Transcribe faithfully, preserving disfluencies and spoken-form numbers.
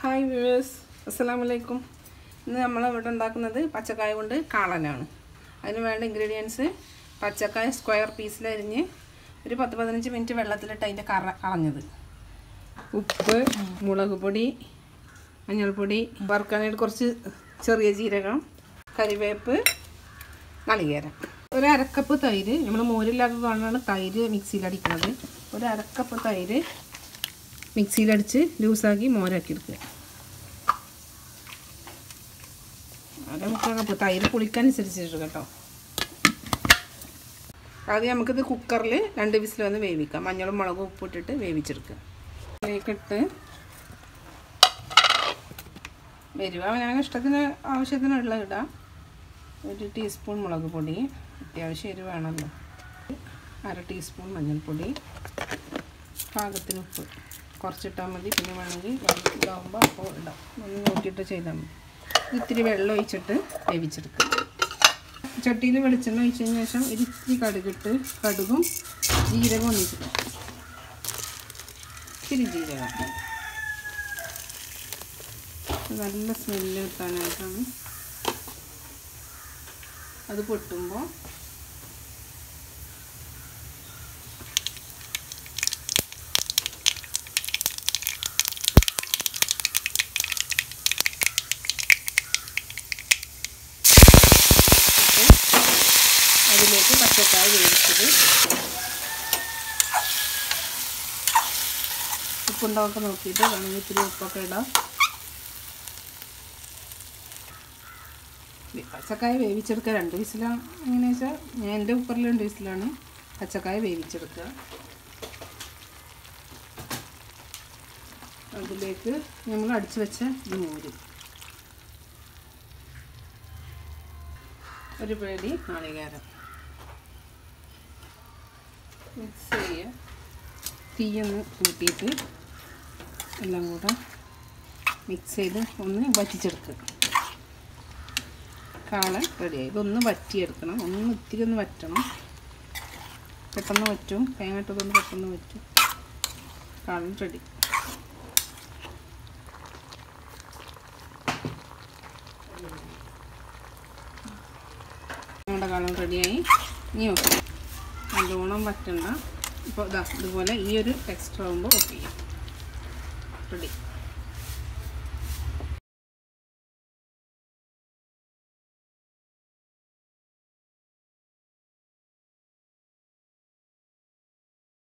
Hi viewers, അസ്സലാമു അലൈക്കും. ഇന്ന് നമ്മൾ ഇവിടെ ഉണ്ടാക്കുന്നത് പച്ചക്കായ കൊണ്ട് കാളനാണ്. അതിന് വേണ്ട ഇൻഗ്രീഡിയൻസ്: പച്ചക്കായ സ്ക്വയർ പീസിലരിഞ്ഞ് ഒരു പത്ത് പതിനഞ്ച് മിനിറ്റ് വെള്ളത്തിലിട്ട് അതിൻ്റെ കറ കളഞ്ഞത്, ഉപ്പ്, മുളക് പൊടി, മഞ്ഞൾപ്പൊടി, വറുക്കാനായിട്ട് കുറച്ച് ചെറിയ ജീരകം, കരിവേപ്പ്, നാളികേരം, ഒരു അരക്കപ്പ് തൈര്. നമ്മൾ മോരില്ലാത്തതുകൊണ്ടാണ് തൈര് മിക്സിയിലടിക്കുന്നത്. ഒരു അരക്കപ്പ് തൈര് മിക്സിയിലടിച്ച് ലൂസാക്കി മോരാക്കി എടുക്കുക. അര മുക്കാൽ കപ്പ് തൈര് പുളിക്കനുസരിച്ചിട്ട് കേട്ടോ. ആദ്യം നമുക്കിത് കുക്കറിൽ രണ്ട് വിസിൽ വന്ന് വേവിക്കാം. മഞ്ഞളും മുളകും ഉപ്പിട്ടിട്ട് വേവിച്ചെടുക്കുക. അതിലേക്കിട്ട് വരുക അവനവന് ഇഷ്ടത്തിന് ആവശ്യത്തിനുള്ള ഇടാം. ഒരു ടീസ്പൂൺ മുളക് പൊടി, അത്യാവശ്യം എരിവ് വേണമല്ലോ. അര ടീസ്പൂൺ മഞ്ഞൾപ്പൊടി, പാകത്തിന് ഉപ്പ് കുറച്ചിട്ടാൽ മതി. പിന്നെ വേണമെങ്കിൽ ഇതാകുമ്പോൾ അപ്പോൾ ഇടാം. ഒന്ന് നോക്കിയിട്ട് ചെയ്താൽ മതി. ഇത്തിരി വെള്ളം ഒഴിച്ചിട്ട് വേവിച്ചെടുക്കുക. ചട്ടിയിൽ വെളിച്ചെണ്ണ ഒഴിച്ചതിന് ശേഷം ഒരു ഇത്തിരി കടുകിട്ട് കടുകും ജീരകവും ഒന്നിച്ചിട്ട് ഇത്തിരി ജീരകം നല്ല സ്മെല്ല് കിട്ടാനായിട്ടാണ്. അത് പൊട്ടുമ്പോൾ അതിലേക്ക് പച്ചക്കായ വേവിച്ചത്, ഉപ്പുണ്ടാവൊക്കെ നോക്കിയിട്ട് വേണമെങ്കിൽ ഇത്തിരി ഉപ്പൊക്കെ ഇടാം. പച്ചക്കായ വേവിച്ചെടുക്കുക. രണ്ട് വിസിലാണ്. എങ്ങനെയാണെന്ന് വെച്ചാൽ ഞാൻ എൻ്റെ കുക്കറിൽ രണ്ട് വിസിലാണ് പച്ചക്കായ വേവിച്ചെടുക്കുക. അതിലേക്ക് നമ്മൾ അടിച്ചു വെച്ച ഈ മോര്, ഒരു പിടി നാളികേരം മിക്സ് ചെയ്യുക. തീയൊന്ന് കൂട്ടിയിട്ട് എല്ലാം കൂടെ മിക്സ് ചെയ്ത് ഒന്ന് വറ്റിച്ചെടുക്കുക. കാളൻ റെഡിയായി. ഇതൊന്ന് വറ്റിയെടുക്കണം. ഒന്ന് ഇത്തിരി ഒന്ന് വറ്റണം. പെട്ടെന്ന് വറ്റും. തേങ്ങ ഇട്ടതൊന്ന് പെട്ടെന്ന് വറ്റും. കാളൻ റെഡി. നമ്മുടെ കാളൻ റെഡിയായി. ഇനി ഓക്കെ, നല്ലോണം വറ്റണ്ട. ഇപ്പോൾ ഇതാ ഇതുപോലെ ഈ ഒരു ടെക്സ്ചർ ആകുമ്പോൾ ഓക്കെ റെഡി.